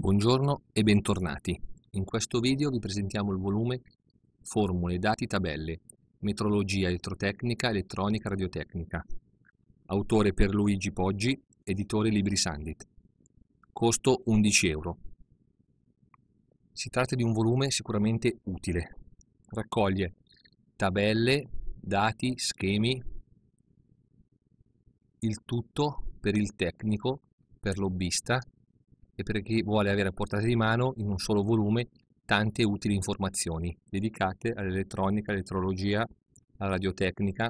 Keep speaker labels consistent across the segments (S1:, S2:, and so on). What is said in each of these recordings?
S1: Buongiorno e bentornati. In questo video vi presentiamo il volume Formule, dati, tabelle, metrologia elettrotecnica, elettronica, radiotecnica. Autore Pierluigi Poggi, editore Libri Sandit. Costo 11 euro. Si tratta di un volume sicuramente utile. Raccoglie tabelle, dati, schemi, il tutto per il tecnico, per l'hobbista e per chi vuole avere a portata di mano in un solo volume tante utili informazioni dedicate all'elettronica, all'elettrologia, alla radiotecnica.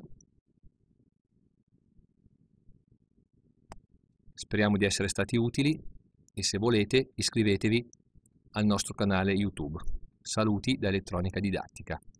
S1: Speriamo di essere stati utili e se volete iscrivetevi al nostro canale YouTube. Saluti da Elettronica Didattica.